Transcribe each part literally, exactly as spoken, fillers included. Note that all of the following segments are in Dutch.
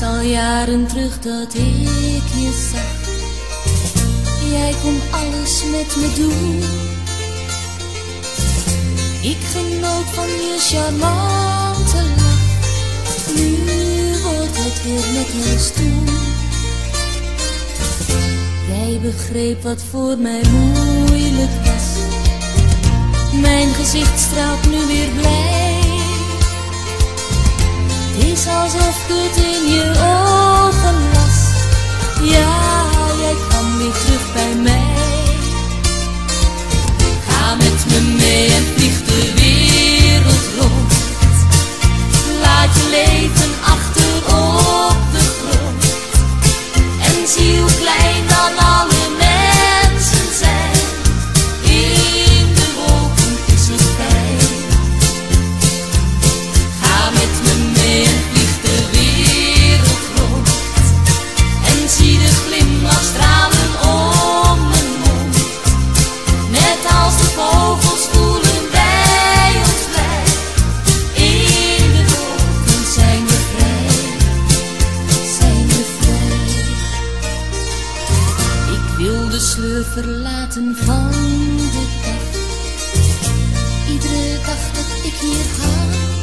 al jaren terug dat ik je zag. Jij kon alles met me doen. Ik genoot van je charmante lach. Nu wordt het weer net als toen. Jij begreep wat voor mij moeilijk was. Mijn gezicht straalt nu weer blij. Het is alsof ik het in je ogen las. Ja, jij kwam weer terug bij mij. Ga met me mee en vlieg de wereld rond. Laat je leven achter op de grond. En zie hoe klein dan alle mensen zijn. In de wolken is het fijn. Ga met me mee en vlieg de wereld rond. En zie de glimlach stralen om mijn mond. Net als de vogels voelen wij ons blij. In de wolken zijn we vrij, zijn we vrij. Ik wil de sleur verlaten van de dag. Iedere dag dat ik hier ga,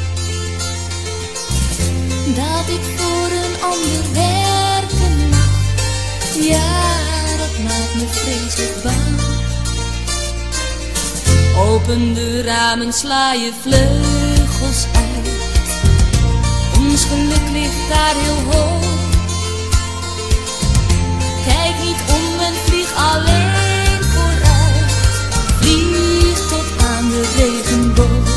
dat ik voor een ander werken mag. Ja, dat maakt me vreselijk bang. Open de ramen, sla je vleugels uit. Ons geluk ligt daar heel hoog. Kijk niet om en vlieg alleen vooruit. Vlieg tot aan de regenboog.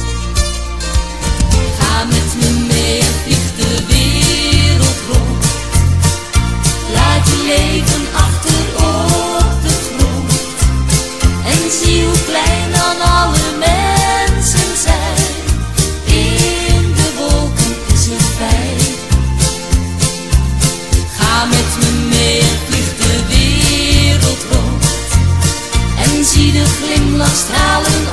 Ga met me mee en vlieg de wereld rond. Laat je leven achter op de grond. En zie hoe klein dan alle mensen zijn. In de wolken is het fijn. Ga met me mee en vlieg de wereld rond. En zie de glimlach stralen